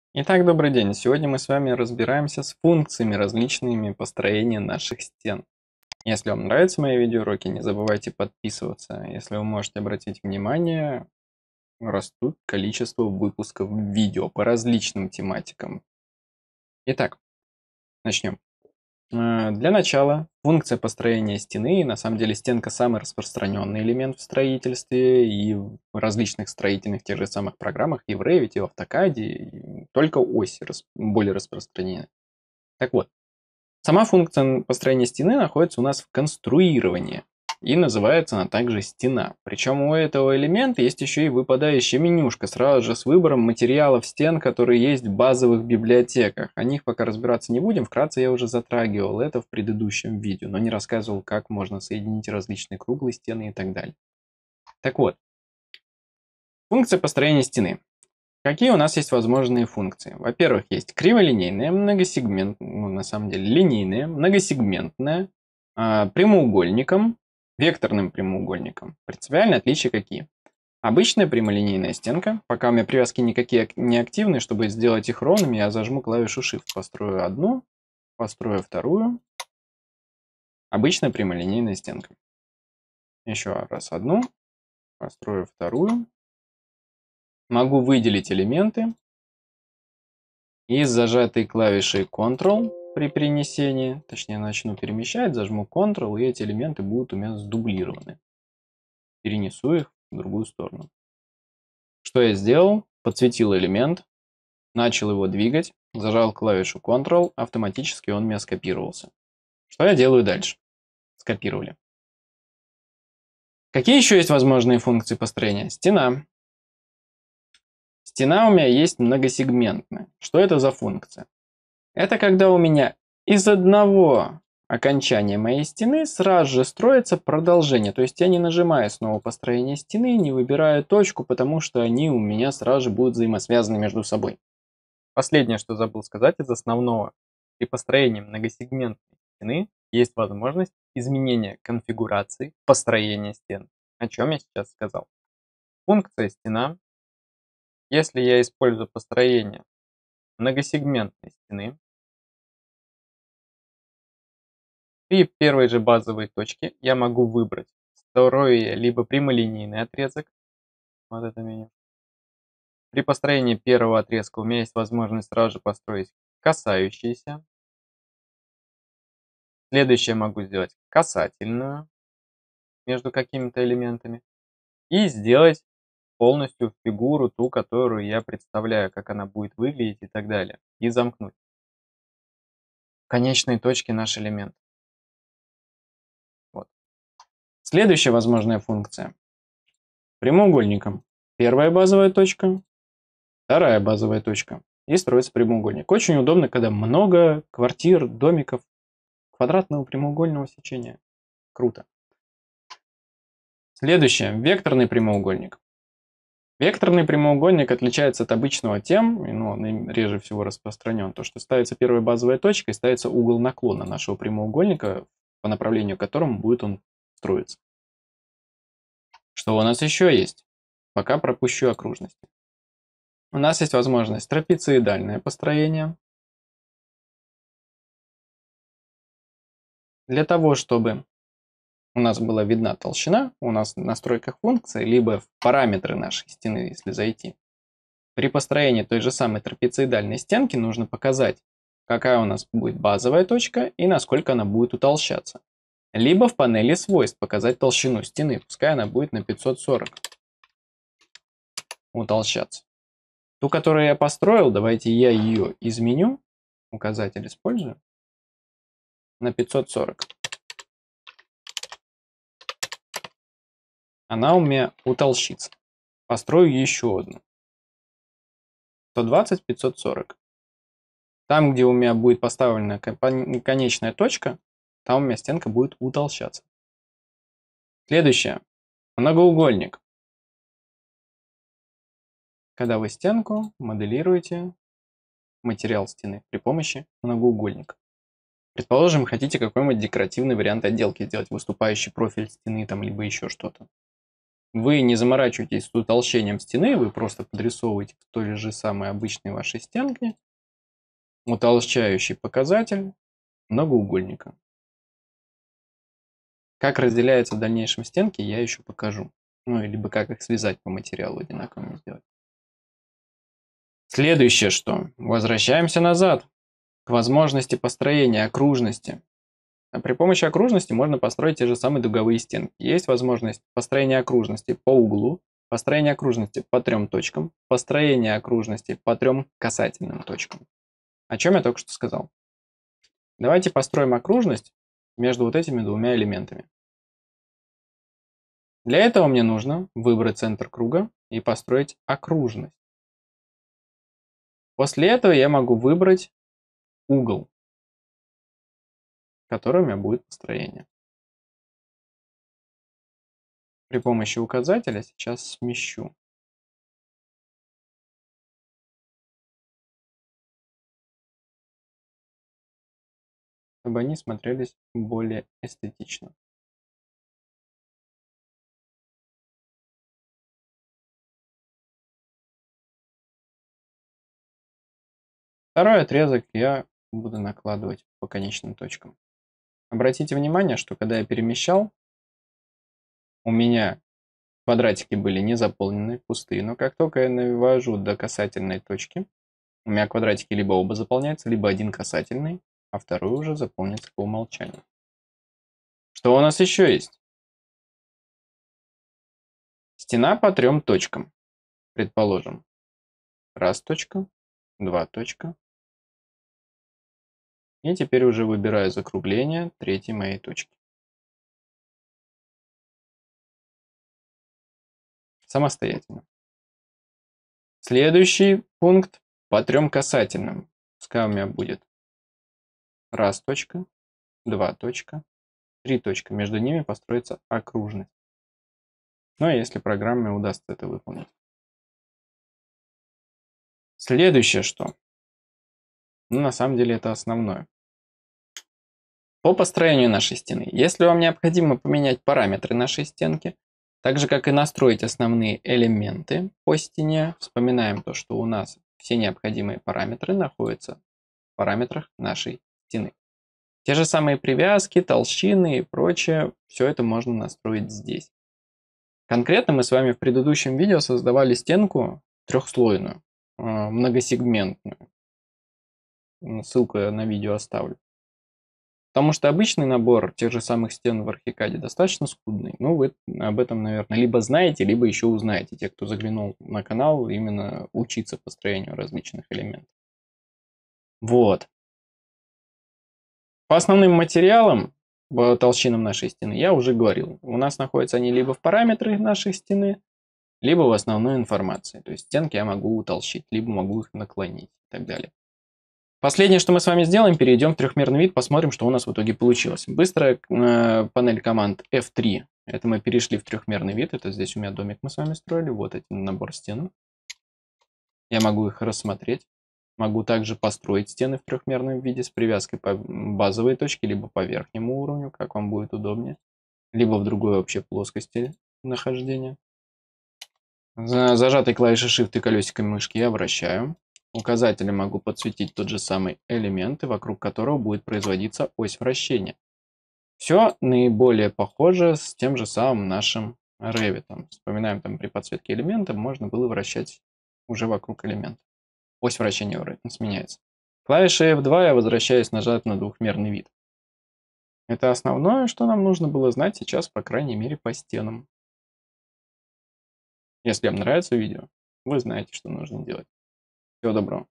Итак, добрый день. Сегодня мы с вами разбираемся с функциями различными построения наших стен. Если вам нравятся мои видеоуроки, не забывайте подписываться. Если вы можете обратить внимание, растут количество выпусков видео по различным тематикам. Итак, начнем. Для начала функция построения стены, на самом деле стенка самый распространенный элемент в строительстве и в различных строительных тех же самых программах и в Revit, и в AutoCAD, и только оси более распространены. Так вот, сама функция построения стены находится у нас в конструировании. И называется она также стена. Причем у этого элемента есть еще и выпадающая менюшка сразу же с выбором материалов стен, которые есть в базовых библиотеках. О них пока разбираться не будем. Вкратце я уже затрагивал это в предыдущем видео, но не рассказывал, как можно соединить различные круглые стены и так далее. Так вот, функция построения стены. Какие у нас есть возможные функции? Во-первых, есть криволинейная, многосегментная, на самом деле линейная, многосегментная, прямоугольником, векторным прямоугольником. Принципиальные отличия какие? Обычная прямолинейная стенка, пока у меня привязки никакие не активны, чтобы сделать их ровными, я зажму клавишу Shift, построю одну, построю вторую. Обычная прямолинейная стенка. Еще раз одну, построю вторую. Могу выделить элементы. И с зажатой клавишей Ctrl при перенесении, точнее начну перемещать, зажму Ctrl, и эти элементы будут у меня сдублированы. Перенесу их в другую сторону. Что я сделал? Подсветил элемент, начал его двигать, зажал клавишу Ctrl, автоматически он у меня скопировался. Что я делаю дальше? Скопировали. Какие еще есть возможные функции построения? Стена. Стена у меня есть многосегментная. Что это за функция? Это когда у меня из одного окончания моей стены сразу же строится продолжение. То есть я не нажимаю снова построение стены, не выбираю точку, потому что они у меня сразу же будут взаимосвязаны между собой. Последнее, что забыл сказать из основного. При построении многосегментной стены есть возможность изменения конфигурации построения стен. О чем я сейчас сказал. Функция стена. Если я использую построение многосегментной стены, при первой же базовой точке я могу выбрать второй либо прямолинейный отрезок. Вот это меню. При построении первого отрезка у меня есть возможность сразу же построить касающиеся. Следующее могу сделать касательную между какими-то элементами. И сделать полностью фигуру, ту, которую я представляю, как она будет выглядеть и так далее. И замкнуть. В конечной точке наш элемент. Вот. Следующая возможная функция. Прямоугольником. Первая базовая точка. Вторая базовая точка. И строится прямоугольник. Очень удобно, когда много квартир, домиков, квадратного прямоугольного сечения. Круто. Следующее. Векторный прямоугольник. Векторный прямоугольник отличается от обычного тем, он реже всего распространен, то, что ставится первая базовая точка и ставится угол наклона нашего прямоугольника, по направлению к которому будет он строиться. Что у нас еще есть? Пока пропущу окружности. У нас есть возможность трапециидальное построение. Для того, чтобы у нас была видна толщина, у нас в настройках функции, либо в параметры нашей стены, если зайти, при построении той же самой трапециидальной стенки нужно показать, какая у нас будет базовая точка и насколько она будет утолщаться. Либо в панели свойств показать толщину стены, пускай она будет на 540 утолщаться. Ту, которую я построил, давайте я ее изменю, указатель использую, на 540. Она у меня утолщится. Построю еще одну. 120, 540. Там, где у меня будет поставлена конечная точка, там у меня стенка будет утолщаться. Следующее. Многоугольник. Когда вы стенку моделируете материал стены при помощи многоугольника. Предположим, хотите какой-нибудь декоративный вариант отделки сделать, выступающий профиль стены, там, либо еще что-то. Вы не заморачиваетесь с утолщением стены, вы просто подрисовываете в той же самой обычной вашей стенке утолщающий показатель многоугольника. Как разделяются в дальнейшем стенки, я еще покажу. Ну, либо как их связать по материалу одинаковыми сделать. Следующее что? Возвращаемся назад к возможности построения окружности. При помощи окружности можно построить те же самые дуговые стенки. Есть возможность построения окружности по углу, построение окружности по 3 точкам, построение окружности по 3 касательным точкам. О чем я только что сказал. Давайте построим окружность между вот этими двумя элементами. Для этого мне нужно выбрать центр круга и построить окружность. После этого я могу выбрать угол, в котором у меня будет построение. При помощи указателя сейчас смещу. Чтобы они смотрелись более эстетично. Второй отрезок я буду накладывать по конечным точкам. Обратите внимание, что когда я перемещал, у меня квадратики были не заполнены, пустые, но как только я навожу до касательной точки, у меня квадратики либо оба заполняются, либо один касательный, а второй уже заполнится по умолчанию. Что у нас еще есть? Стена по 3 точкам. Предположим, 1 точка, 2 точка. И теперь уже выбираю закругление 3 моей точки. Самостоятельно. Следующий пункт по 3 касательным. Пускай у меня будет 1 точка, 2 точка, 3 точка. Между ними построится окружность. Ну, если программе удастся это выполнить. Следующее что? Ну, на самом деле это основное. По построению нашей стены. Если вам необходимо поменять параметры нашей стенки, так же как и настроить основные элементы по стене, вспоминаем то, что у нас все необходимые параметры находятся в параметрах нашей стены. Те же самые привязки, толщины и прочее, все это можно настроить здесь. Конкретно мы с вами в предыдущем видео создавали стенку трехслойную, многосегментную. Ссылку я на видео оставлю. Потому что обычный набор тех же самых стен в Архикаде достаточно скудный. Ну, вы об этом, наверное, либо знаете, либо еще узнаете, те, кто заглянул на канал, именно учиться построению различных элементов. Вот. По основным материалам, по толщинам нашей стены, я уже говорил. У нас находятся они либо в параметрах нашей стены, либо в основной информации. То есть стенки я могу утолщить, либо могу их наклонить и так далее. Последнее, что мы с вами сделаем, перейдем в трехмерный вид, посмотрим, что у нас в итоге получилось. Быстрая панель команд F3. Это мы перешли в трехмерный вид. Это здесь у меня домик мы с вами строили. Вот один набор стен. Я могу их рассмотреть. Могу также построить стены в трехмерном виде с привязкой по базовой точке, либо по верхнему уровню, как вам будет удобнее. Либо в другой вообще плоскости нахождения. Зажатой клавишей Shift и колесиком мышки я вращаю. Указателем могу подсветить тот же самый элемент, вокруг которого будет производиться ось вращения. Все наиболее похоже с тем же самым нашим Revit. Вспоминаем, там при подсветке элемента можно было вращать уже вокруг элемента. Ось вращения сменяется. Клавишей F2 я возвращаюсь нажать на двухмерный вид. Это основное, что нам нужно было знать сейчас, по крайней мере, по стенам. Если вам нравится видео, вы знаете, что нужно делать. Всего доброго.